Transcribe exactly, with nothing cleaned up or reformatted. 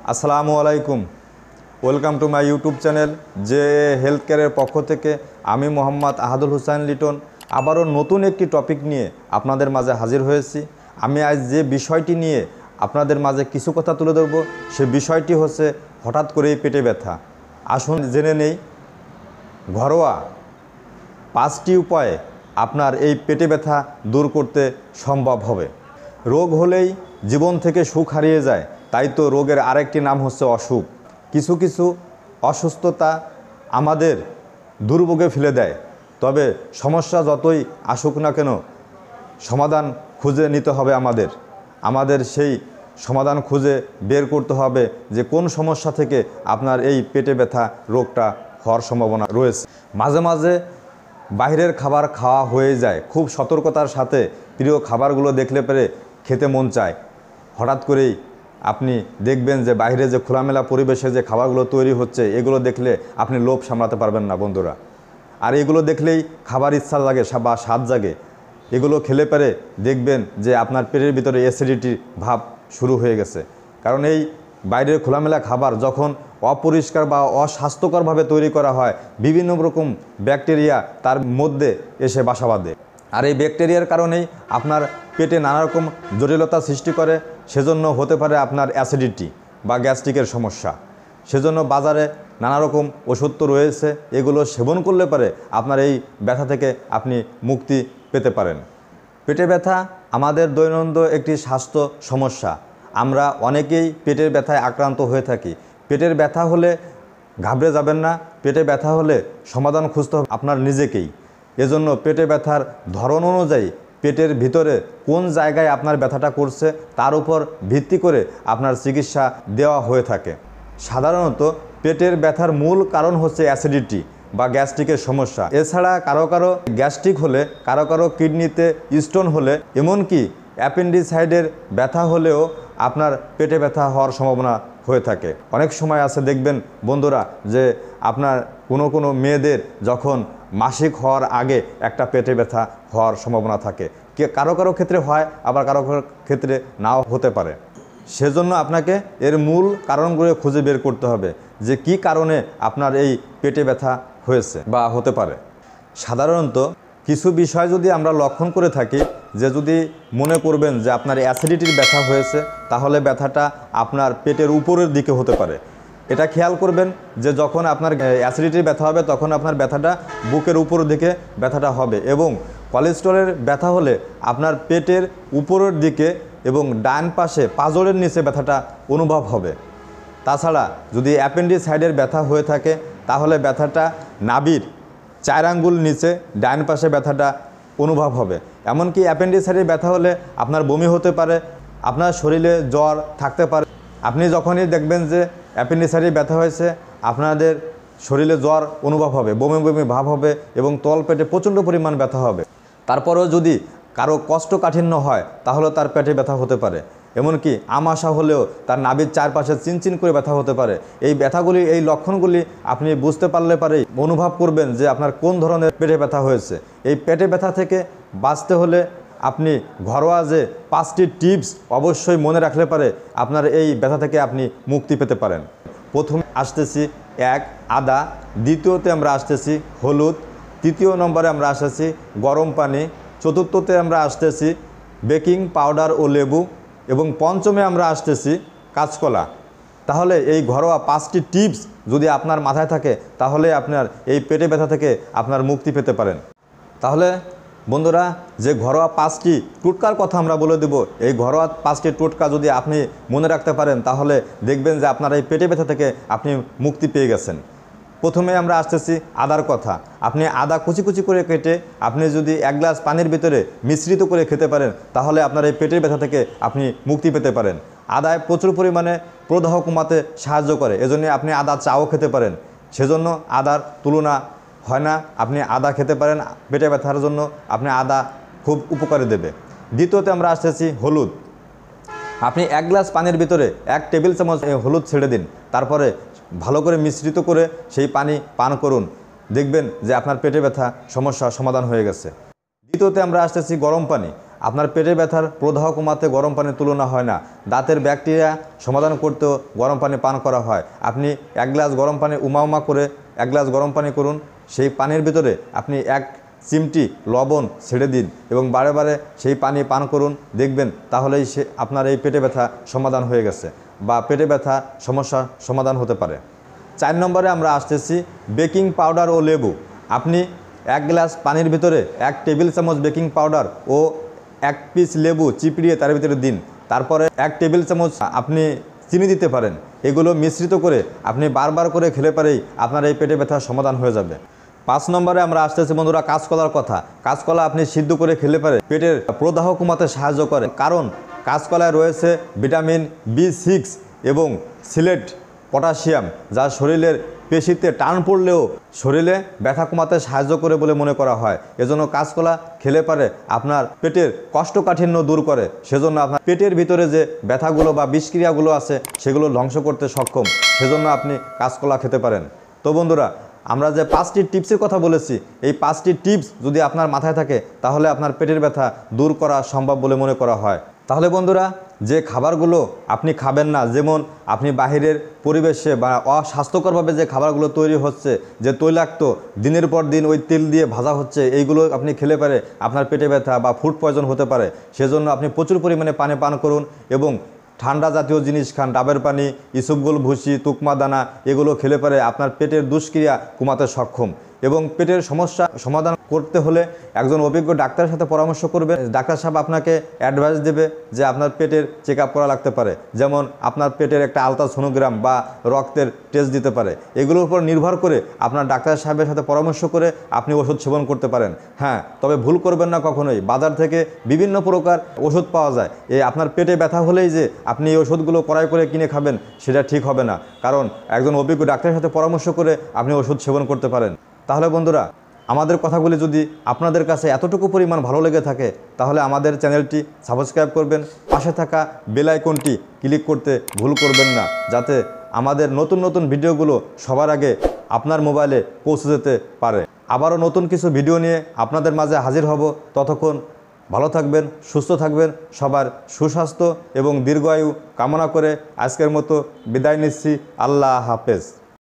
আসসালামু আলাইকুম। Welcome to my YouTube channel যে হেলথ কেয়ারের পক্ষ থেকে আমি মোহাম্মদ আহাদুল হুসাইন লিটন আবারও নতুন একটি টপিক নিয়ে আপনাদের মাঝে হাজির হয়েছি। আমি আজ যে বিষয়টি নিয়ে আপনাদের মাঝে কিছু কথা তুলে ধরব সে বিষয়টি হচ্ছে হঠাৎ করেই পেটে ব্যথা। আসুন জেনে নেই ঘরোয়া পাঁচটি উপায়ে আপনার এই পেটে ব্যথা দূর করতে সম্ভব হবে। রোগ হলেই জীবন থেকে সুখ হারিয়ে যায়, তাই তো রোগের আরেকটি নাম হচ্ছে অসুখ। কিছু কিছু অসুস্থতা আমাদের দুর্ভোগে ফেলে দেয়, তবে সমস্যা যতই আসুক না কেন সমাধান খুঁজে নিতে হবে। আমাদের আমাদের সেই সমাধান খুঁজে বের করতে হবে যে কোন সমস্যা থেকে আপনার এই পেটে ব্যথা রোগটা হওয়ার সম্ভাবনা রয়েছে। মাঝে মাঝে বাইরের খাবার খাওয়া হয়ে যায়, খুব সতর্কতার সাথে প্রিয় খাবারগুলো দেখলে পরে খেতে মন চায়। হঠাৎ করেই আপনি দেখবেন যে বাইরে যে খোলামেলা পরিবেশে যে খাবারগুলো তৈরি হচ্ছে এগুলো দেখলে আপনি লোভ সামলাতে পারবেন না বন্ধুরা। আর এগুলো দেখলেই খাবার ইচ্ছা লাগে বা স্বাদ জাগে। এগুলো খেলে পরে দেখবেন যে আপনার পেটের ভিতরে অ্যাসিডিটির ভাব শুরু হয়ে গেছে। কারণ এই বাইরের খোলামেলা খাবার যখন অপরিষ্কার বা অস্বাস্থ্যকরভাবে তৈরি করা হয়, বিভিন্ন রকম ব্যাকটেরিয়া তার মধ্যে এসে বাসা বাঁধে। আর এই ব্যাকটেরিয়ার কারণেই আপনার পেটে নানা রকম জটিলতা সৃষ্টি করে। সেজন্য হতে পারে আপনার অ্যাসিডিটি বা গ্যাস্ট্রিকের সমস্যা। সেজন্য বাজারে নানা রকম ওষুধ তো রয়েছে, এগুলো সেবন করলে পারে আপনার এই ব্যথা থেকে আপনি মুক্তি পেতে পারেন। পেটে ব্যথা আমাদের দৈনন্দিন একটি স্বাস্থ্য সমস্যা। আমরা অনেকেই পেটের ব্যথায় আক্রান্ত হয়ে থাকি। পেটের ব্যথা হলে ঘাবড়ে যাবেন না। পেটে ব্যথা হলে সমাধান খুঁজতে হবে আপনার নিজেকেই। এজন্য পেটে ব্যথার ধরন অনুযায়ী পেটের ভিতরে কোন জায়গায় আপনার ব্যথাটা করছে তার উপর ভিত্তি করে আপনার চিকিৎসা দেওয়া হয়ে থাকে। সাধারণত পেটের ব্যথার মূল কারণ হচ্ছে অ্যাসিডিটি বা গ্যাস্ট্রিকের সমস্যা। এছাড়া কারো কারো গ্যাস্ট্রিক হলে, কারো কারো কিডনিতে স্টোন হলে, এমনকি অ্যাপেন্ডিসাইডের ব্যথা হলেও আপনার পেটে ব্যথা হওয়ার সম্ভাবনা হয়ে থাকে। অনেক সময় আছে দেখবেন বন্ধুরা যে আপনার কোনো কোনো মেয়েদের যখন মাসিক হওয়ার আগে একটা পেটে ব্যথা হওয়ার সম্ভাবনা থাকে। কে কারো কারো ক্ষেত্রে হয়, আবার কারো কারো ক্ষেত্রে নাও হতে পারে। সেজন্য আপনাকে এর মূল কারণগুলো খুঁজে বের করতে হবে যে কি কারণে আপনার এই পেটে ব্যথা হয়েছে বা হতে পারে। সাধারণত কিছু বিষয় যদি আমরা লক্ষণ করে থাকি, যে যদি মনে করবেন যে আপনার অ্যাসিডিটির ব্যথা হয়েছে, তাহলে ব্যথাটা আপনার পেটের উপরের দিকে হতে পারে। এটা খেয়াল করবেন যে যখন আপনার অ্যাসিডিটির ব্যথা হবে তখন আপনার ব্যথাটা বুকের উপরের দিকে ব্যথাটা হবে, এবং কোলেস্টেরলের ব্যথা হলে আপনার পেটের উপরের দিকে এবং ডান পাশে পাঁজরের নিচে ব্যথাটা অনুভব হবে। তাছাড়া যদি অ্যাপেন্ডিসাইডের ব্যথা হয়ে থাকে তাহলে ব্যথাটা নাভির চার আঙ্গুল নিচে ডান পাশে ব্যথাটা অনুভব হবে। এমনকি অ্যাপেন্ডিসাইডের ব্যথা হলে আপনার বমি হতে পারে, আপনার শরীরে জ্বর থাকতে পারে। আপনি যখনই দেখবেন যে অ্যাপেন্ডিসাইডের ব্যথা হয়েছে আপনাদের শরীরে জ্বর অনুভব হবে, বমি বমি ভাব হবে এবং তল পেটে প্রচণ্ড পরিমাণ ব্যথা হবে। তারপরেও যদি কারো কষ্টকাঠিন্য হয় তাহলে তার পেটে ব্যথা হতে পারে। এমনকি আমাশা হলেও তার নাভির চারপাশে চিনচিন করে ব্যথা হতে পারে। এই ব্যথাগুলি, এই লক্ষণগুলি আপনি বুঝতে পারলে পারেই অনুভব করবেন যে আপনার কোন ধরনের পেটে ব্যথা হয়েছে। এই পেটে ব্যথা থেকে বাঁচতে হলে আপনি ঘরোয়া যে পাঁচটি টিপস অবশ্যই মনে রাখলে পারে আপনার এই ব্যথা থেকে আপনি মুক্তি পেতে পারেন। প্রথমে আসতেছি এক, আদা। দ্বিতীয়তে আমরা আসতেছি হলুদ। তৃতীয় নম্বরে আমরা আসতেছি গরম পানি। চতুর্থতে আমরা আসতেছি বেকিং পাউডার ও লেবু, এবং পঞ্চমে আমরা আসতেছি কাঁচকলা। তাহলে এই ঘরোয়া পাঁচটি টিপস যদি আপনার মাথায় থাকে তাহলে আপনার এই পেটে ব্যথা থেকে আপনার মুক্তি পেতে পারেন। তাহলে বন্ধুরা, যে ঘরোয়া পাঁচটি টোটকার কথা আমরা বলে দেব, এই ঘরোয়া পাঁচটি টোটকা যদি আপনি মনে রাখতে পারেন তাহলে দেখবেন যে আপনার এই পেটে ব্যথা থেকে আপনি মুক্তি পেয়ে গেছেন। প্রথমে আমরা আসতেছি আদার কথা। আপনি আদা কুচি কুচি করে কেটে আপনি যদি এক গ্লাস পানির ভিতরে মিশ্রিত করে খেতে পারেন তাহলে আপনার এই পেটের ব্যথা থেকে আপনি মুক্তি পেতে পারেন। আদায় প্রচুর পরিমাণে প্রদাহ কমাতে সাহায্য করে, এজন্য আপনি আদা চাও খেতে পারেন। সেজন্য আদার তুলনা হয় না। আপনি আদা খেতে পারেন, পেটে ব্যথার জন্য আপনি আদা খুব উপকারে দেবে। দ্বিতীয়তে আমরা আসতেছি হলুদ। আপনি এক গ্লাস পানির ভিতরে এক টেবিল চামচ হলুদ ছেড়ে দিন, তারপরে ভালো করে মিশ্রিত করে সেই পানি পান করুন। দেখবেন যে আপনার পেটে ব্যথা সমস্যা সমাধান হয়ে গেছে। দ্বিতীয়তে আমরা আসতেছি গরম পানি। আপনার পেটে ব্যথার প্রদাহ কমাতে গরম পানির তুলনা হয় না। দাঁতের ব্যাকটেরিয়া সমাধান করতেও গরম পানি পান করা হয়। আপনি এক গ্লাস গরম পানি উমা উমা করে এক গ্লাস গরম পানি করুন, সেই পানির ভিতরে আপনি এক চিমটি লবণ ছেড়ে দিন এবং বারে বারে সেই পানি পান করুন, দেখবেন তাহলেই সে আপনার এই পেটে ব্যথা সমাধান হয়ে গেছে বা পেটে ব্যথা সমস্যা সমাধান হতে পারে। চার নম্বরে আমরা আসতেছি বেকিং পাউডার ও লেবু। আপনি এক গ্লাস পানির ভিতরে এক টেবিল চামচ বেকিং পাউডার ও এক পিস লেবু চিপড়িয়ে তার ভিতরে দিন, তারপরে এক টেবিল চামচ আপনি চিনি দিতে পারেন। এগুলো মিশ্রিত করে আপনি বারবার করে খেলে পারেই আপনার এই পেটে ব্যথার সমাধান হয়ে যাবে। পাঁচ নম্বরে আমরা আসতেছি বন্ধুরা কাঁচকলার কথা। কাঁচকলা আপনি সিদ্ধ করে খেলে পারে পেটের প্রদাহ কমাতে সাহায্য করে, কারণ কাঁচকলায় রয়েছে ভিটামিন বি সিক্স এবং সিলেট পটাশিয়াম, যা শরীরের পেশিতে টান পড়লেও শরীরে ব্যথা কমাতে সাহায্য করে বলে মনে করা হয়। এজন্য কাঁচকলা খেলে পারে আপনার পেটের কষ্টকাঠিন্য দূর করে, সেজন্য আপনার পেটের ভিতরে যে ব্যথাগুলো বা বিষক্রিয়াগুলো আছে সেগুলো ধ্বংস করতে সক্ষম, সেজন্য আপনি কাঁচকলা খেতে পারেন। তো বন্ধুরা, আমরা যে পাঁচটি টিপসের কথা বলেছি, এই পাঁচটি টিপস যদি আপনার মাথায় থাকে তাহলে আপনার পেটের ব্যথা দূর করা সম্ভব বলে মনে করা হয়। তাহলে বন্ধুরা, যে খাবারগুলো আপনি খাবেন না, যেমন আপনি বাহিরের পরিবেশে বা অস্বাস্থ্যকরভাবে যে খাবারগুলো তৈরি হচ্ছে, যে তৈলাক্ত দিনের পর দিন ওই তেল দিয়ে ভাজা হচ্ছে, এইগুলো আপনি খেলে পারে আপনার পেটে ব্যথা বা ফুড পয়জন হতে পারে। সেজন্য আপনি প্রচুর পরিমাণে পানি পান করুন এবং ঠান্ডা জাতীয় জিনিস খান, ডাবের পানি, ইসবগুল, ভুসি, তুকমা দানা, এগুলো খেলে পারে আপনার পেটের দুষ্ক্রিয়া কমাতে সক্ষম। এবং পেটের সমস্যা সমাধান করতে হলে একজন অভিজ্ঞ ডাক্তারের সাথে পরামর্শ করবেন। ডাক্তার সাহেব আপনাকে অ্যাডভাইস দেবে যে আপনার পেটের চেক আপ করা লাগতে পারে, যেমন আপনার পেটের একটা আলট্রাসোনোগ্রাম বা রক্তের টেস্ট দিতে পারে। এগুলোর উপর নির্ভর করে আপনার ডাক্তার সাহেবের সাথে পরামর্শ করে আপনি ওষুধ সেবন করতে পারেন। হ্যাঁ, তবে ভুল করবেন না কখনোই। বাজার থেকে বিভিন্ন প্রকার ওষুধ পাওয়া যায়, এই আপনার পেটে ব্যথা হলেই যে আপনি এই ওষুধগুলো ক্রয় করে কিনে খাবেন সেটা ঠিক হবে না, কারণ একজন অভিজ্ঞ ডাক্তারের সাথে পরামর্শ করে আপনি ওষুধ সেবন করতে পারেন। তাহলে বন্ধুরা, আমাদের কথাগুলি যদি আপনাদের কাছে এতটুকু পরিমাণ ভালো লেগে থাকে তাহলে আমাদের চ্যানেলটি সাবস্ক্রাইব করবেন, পাশে থাকা বেল আইকনটি ক্লিক করতে ভুল করবেন না, যাতে আমাদের নতুন নতুন ভিডিওগুলো সবার আগে আপনার মোবাইলে পৌঁছে যেতে পারে। আবারও নতুন কিছু ভিডিও নিয়ে আপনাদের মাঝে হাজির হব। ততক্ষণ ভালো থাকবেন, সুস্থ থাকবেন, সবার সুস্বাস্থ্য এবং দীর্ঘায়ু কামনা করে আজকের মতো বিদায় নিচ্ছি। আল্লাহ হাফেজ।